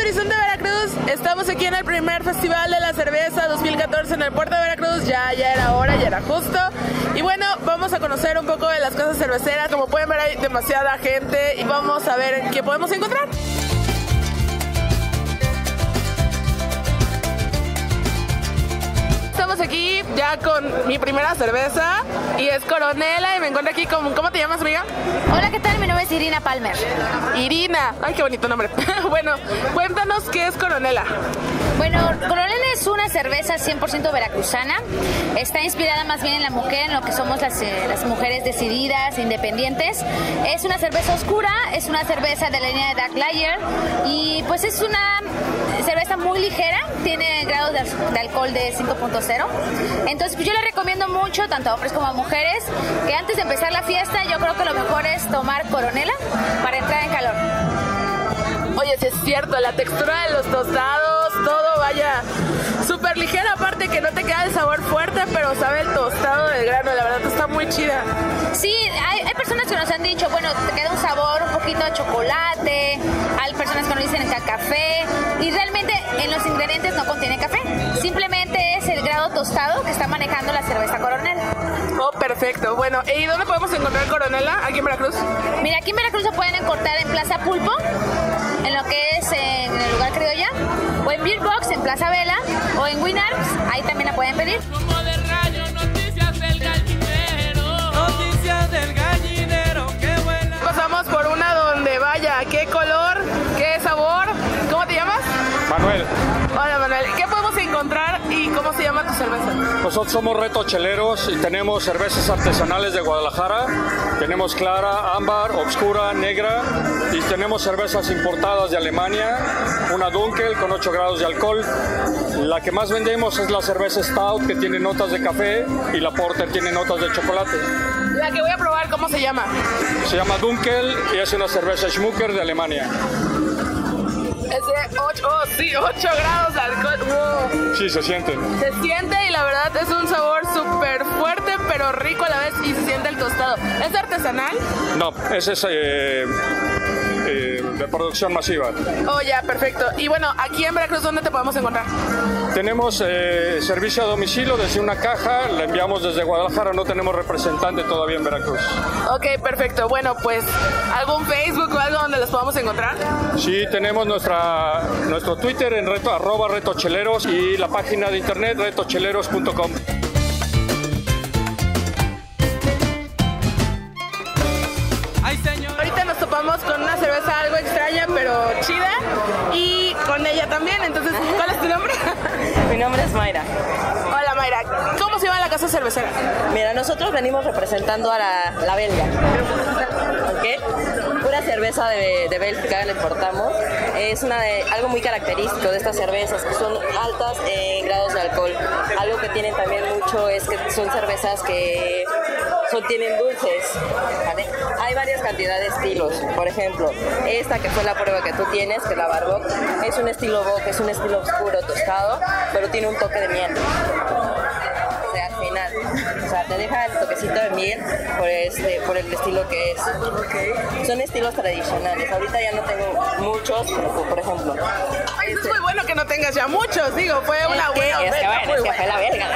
Horizonte, Veracruz. Estamos aquí en el primer Festival de la Cerveza 2014 en el puerto de Veracruz. Ya era hora, ya era justo. Y bueno, vamos a conocer un poco de las casas cerveceras. Como pueden ver, hay demasiada gente y vamos a ver qué podemos encontrar. Estamos aquí ya con mi primera cerveza y es Coronela y me encuentro aquí con... ¿Cómo te llamas, amiga? Hola, ¿qué tal? Mi nombre es Irina Palmer. Irina, ay, qué bonito nombre. Bueno, cuéntanos qué es Coronela. Bueno, Coronela es una cerveza 100% veracruzana. Está inspirada más bien en la mujer, en lo que somos las mujeres decididas, independientes. Es una cerveza oscura, es una cerveza de la línea de Dark Lager y pues es una cerveza muy ligera, tiene grados de alcohol de 5.0. Entonces pues yo le recomiendo mucho, tanto a hombres como a mujeres, que antes de empezar la fiesta yo creo que lo mejor es tomar Coronela para entrar en calor. Oye, sí es cierto, la textura de los tostados, todo vaya súper ligera, aparte que no te queda el sabor fuerte, pero sabe el tostado del grano, la verdad está muy chida. Sí, hay personas que nos han dicho, bueno, te queda un sabor un poquito a chocolate, hay personas que nos dicen que a café, y realmente en los ingredientes no contiene café, simplemente es el grado tostado que está manejando la cerveza Coronela. Oh, perfecto. Bueno, ¿y dónde podemos encontrar Coronela? Aquí en Veracruz. Mira, aquí en Veracruz se pueden encontrar en Plaza Pulpo, en lo que es en el lugar criolla, o en Beer Box en Plaza Vela, o en Winards, ahí también la pueden pedir. Como de rayo, noticias del gallinero. Noticias del gallinero, qué buena. Pasamos por una donde vaya, qué color, qué sabor. ¿Cómo te llamas? Manuel. Hola, Manuel. ¿Qué podemos encontrar y cómo se llama tu cerveza? Nosotros somos Reto Cheleros y tenemos cervezas artesanales de Guadalajara. Tenemos clara, ámbar, oscura, negra y tenemos cervezas importadas de Alemania. Una Dunkel con 8 grados de alcohol. La que más vendemos es la cerveza Stout, que tiene notas de café, y la Porter tiene notas de chocolate. La que voy a probar, ¿cómo se llama? Se llama Dunkel y es una cerveza Schmucker de Alemania. Es de 8 grados de alcohol. Wow. Sí, se siente. Se siente y la verdad es un sabor súper fuerte, pero rico a la vez, y se siente el tostado. ¿Es artesanal? No, ese es de producción masiva. Oh, ya, perfecto. Y bueno, aquí en Veracruz, ¿dónde te podemos encontrar? Tenemos servicio a domicilio desde una caja, la enviamos desde Guadalajara, no tenemos representante todavía en Veracruz. Ok, perfecto. Bueno, pues, ¿algún Facebook o algo donde los podamos encontrar? Sí, tenemos nuestro Twitter en @retocheleros y la página de internet retocheleros.com. Ahorita nos topamos con una cerveza algo extraña, pero chida, y con ella también. Entonces, ¿cuál es tu nombre? Mi nombre es Mayra. Hola, Mayra. ¿Cómo se llama la casa cervecera? Mira, nosotros venimos representando a la belga. ¿Ok? Pura cerveza de Bélgica la importamos. Es algo muy característico de estas cervezas, que son altas en grados de alcohol. Algo que tienen también mucho es que son cervezas que tienen dulces, ¿vale? Hay varias cantidades de estilos. Por ejemplo, esta que fue la prueba que tú tienes, que es la Barbock, es un estilo Bock, es un estilo oscuro, tostado, pero tiene un toque de miel. O sea, al final, o sea, te deja el toquecito de miel por el estilo que es. Son estilos tradicionales. Ahorita ya no tengo muchos, pero por ejemplo. Ay, es muy bueno que no tengas ya muchos, digo, fue una buena oferta. Es que fue la verga.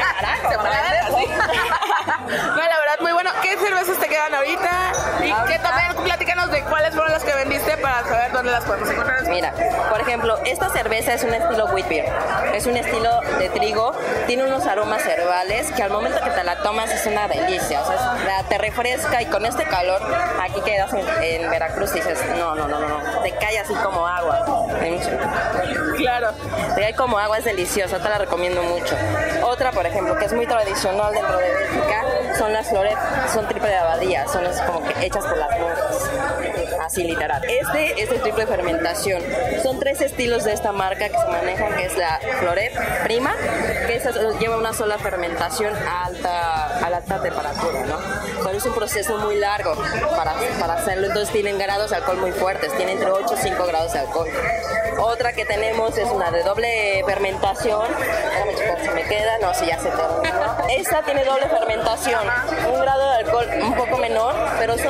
No, la verdad, muy bueno. ¿Qué cervezas te quedan ahorita? Y que también platícanos de cuáles fueron las que vendiste para saber dónde las podemos encontrar. Mira, por ejemplo, esta cerveza es un estilo wheat beer. Es un estilo de trigo, tiene unos aromas herbales que al momento que te la tomas es una delicia. O sea, te refresca y con este calor, aquí quedas en Veracruz y dices, no, te cae así como agua. Claro. Te cae como agua, es deliciosa, te la recomiendo mucho. Otra, por ejemplo, que es muy tradicional dentro de Bélgica, son las Floret, son triple de abadía, son como que hechas por las monjas, así literal. Este es de triple fermentación. Son 3 estilos de esta marca que se manejan, que es la Floret Prima, que esa lleva una sola fermentación a alta temperatura, ¿no? Pero es un proceso muy largo para hacerlo, entonces tienen grados de alcohol muy fuertes, tienen entre 8 y 5 grados de alcohol. Otra que tenemos es una de doble fermentación. Déjame checar si me queda. No, si ya se terminó. Esta tiene doble fermentación. Un grado de alcohol un poco menor, pero son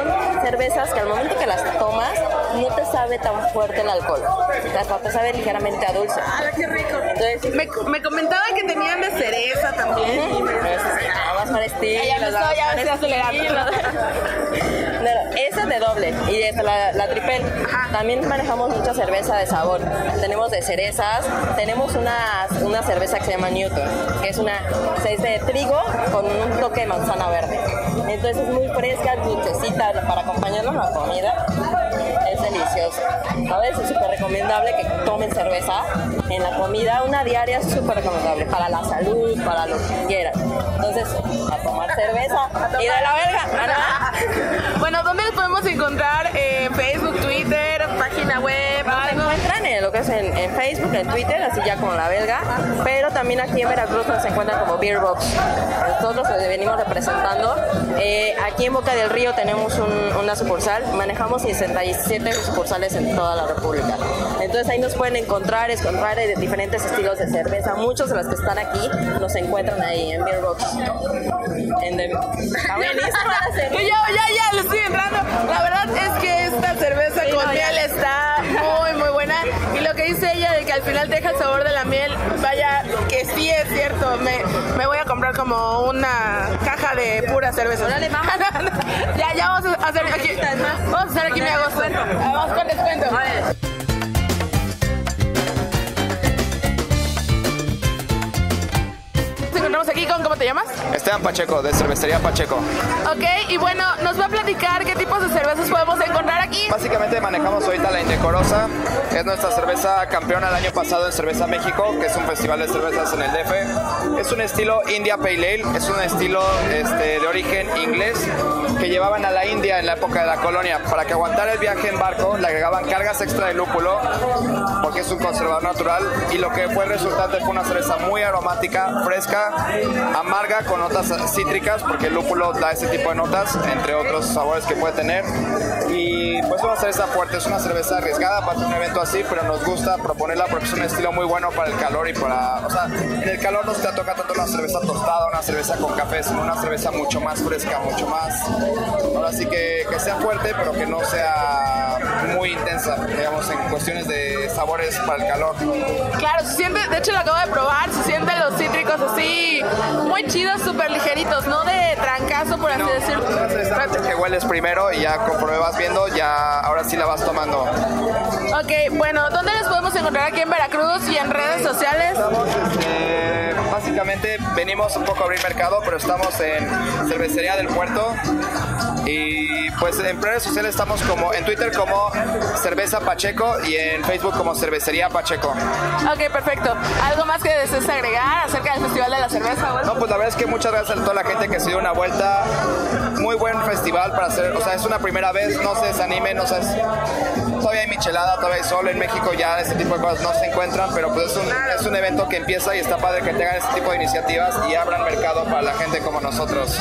cervezas que al momento que las tomas no te sabe tan fuerte el alcohol, te sabe ligeramente a dulce. ¡Ah, qué rico! Entonces, me comentaba que tenían de cereza también. vas para estilo. Ya me estoy acelerando. Esa es de doble y es la tripel. También manejamos mucha cerveza de sabor. Tenemos de cerezas, tenemos una cerveza que se llama Newton, que es de trigo con un toque de manzana verde. Entonces es muy fresca, dulcecita, para acompañarnos a la comida. Es delicioso. ¿Sabes? Es súper recomendable que tomen cerveza en la comida. Una diaria es súper recomendable para la salud, para lo que quieran. Entonces, a tomar cerveza y de la verga. Bueno, ¿dónde los podemos encontrar? Facebook, Twitter, página web, algo. Encuentran en lo que es en Facebook, en Twitter, así ya como la belga, pero también aquí en Veracruz nos encuentran como Beer Box. Nosotros los venimos representando. Aquí en Boca del Río tenemos una sucursal, manejamos 67 sucursales en toda la República. Entonces ahí nos pueden encontrar de diferentes estilos de cerveza. Muchos de los que están aquí nos encuentran ahí en Beer Box. Ya, le estoy entrando. La verdad es que esta cerveza con miel está muy buena. Y lo que dice ella de que al final deja el sabor de la miel, vaya, que sí es cierto. Me voy a comprar como una caja de pura cerveza. Ya vamos a hacer aquí. Vamos a hacer aquí mi agosto. Vamos con descuento. Encontramos aquí con, ¿cómo te llamas? Esteban Pacheco, de Cervecería Pacheco. Ok, y bueno, nos va a platicar qué tipos de cervezas podemos encontrar aquí. Básicamente manejamos ahorita la Indecorosa, es nuestra cerveza campeona el año pasado en Cerveza México, que es un festival de cervezas en el DF. Es un estilo India Pale Ale, es un estilo de origen inglés que llevaban a la India en la época de la colonia. Para que aguantara el viaje en barco, le agregaban cargas extra de lúpulo, porque es un conservador natural, y lo que fue el resultante fue una cerveza muy aromática, fresca, amarga con notas cítricas, porque el lúpulo da ese tipo de notas, entre otros sabores que puede tener. Y pues una cerveza fuerte, es una cerveza arriesgada para un evento así, pero nos gusta proponerla porque es un estilo muy bueno para el calor y para, o sea, en el calor no se te toca tanto una cerveza tostada, una cerveza con café, sino una cerveza mucho más fresca, mucho más, ahora sí que sea fuerte, pero que no sea muy intensa, digamos, en cuestiones de sabores para el calor. Claro, se siente, de hecho lo acabo de probar, se sienten los cítricos así, muy chidos, súper ligeritos, no de trancazo, por así decirlo. Que hueles primero y ya conforme vas viendo, ya ahora sí la vas tomando. Ok, bueno, ¿dónde les podemos encontrar aquí en Veracruz y en redes sociales? Básicamente venimos un poco a abrir mercado, pero estamos en Cervecería del Puerto. Y pues en redes sociales estamos como en Twitter como Cerveza Pacheco y en Facebook como Cervecería Pacheco. Ok, perfecto. ¿Algo más que desees agregar acerca del Festival de la Cerveza? No, pues la verdad es que muchas gracias a toda la gente que se dio una vuelta. Muy buen festival para hacer, o sea, es una primera vez, no se desanimen, o sea, todavía hay michelada, todavía hay sol en México, ya este tipo de cosas no se encuentran, pero pues es un evento que empieza y está padre que tengan este tipo de iniciativas y abran mercado para la gente como nosotros.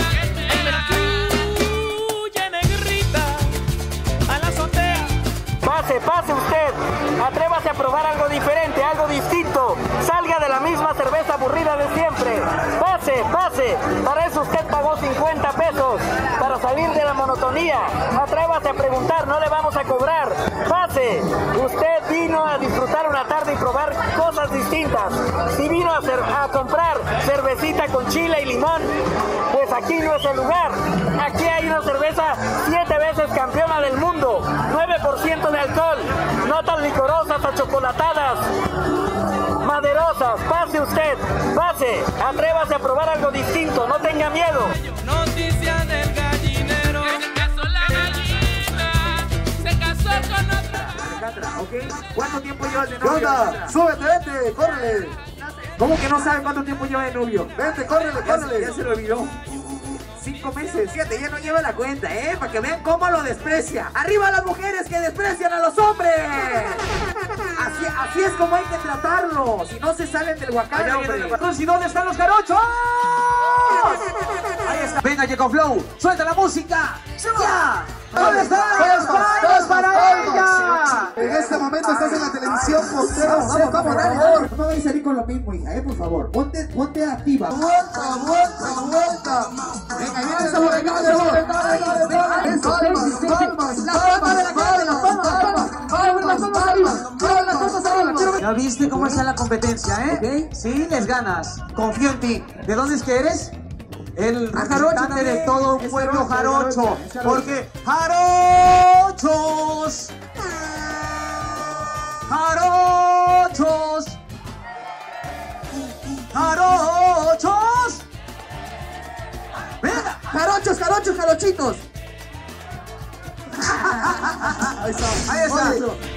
Pase usted, atrévase a probar algo diferente, algo distinto, salga de la misma cerveza aburrida de siempre, pase, para eso usted pagó 50 pesos, para salir de la monotonía, atrévase a preguntar, no le vamos a cobrar, pase, usted vino a disfrutar una tarde y probar cosas distintas, si vino a comprar cervecita con chile y limón, pues aquí no es el lugar, aquí hay una cerveza 7 veces campeona del mundo, 9% de alcohol, notas licorosas o chocolatadas, maderosas, pase usted, pase, atrévase a probar algo distinto, no tenga miedo. Noticias del gallinero. Se casó la gallina, se casó con otra. ¿Ok? ¿Cuánto tiempo llevas de novio? ¿Qué onda? Súbete, vete, córrele. ¿Cómo que no sabe cuánto tiempo lleva de novio? Vete, córrele. Ya se lo olvidó. 5 meses. Fíjate, ya no lleva la cuenta, para que vean cómo lo desprecia. ¡Arriba las mujeres que desprecian a los hombres! Así es como hay que tratarlo. Si no se salen del huacán, hombre. ¿Y dónde están los jarochos? Ahí está. Venga, Jacob Flow, suelta la música. ¡Ya! ¿Dónde está? ¡Es para ella! En este momento estás en la televisión, postero. Vamos, por favor. No vais a salir con lo mismo, hija, por favor. Ponte activa. Vuelta. Venga, viene esa Ya viste cómo está la competencia, ¿eh? Sí, les ganas. Confío en ti. ¿De dónde es que eres? El representante de todo un pueblo jarocho. Porque jarochos. Jarochos. Jarochos. Venga. Jarochos, jarochos, jarochitos. Ahí está.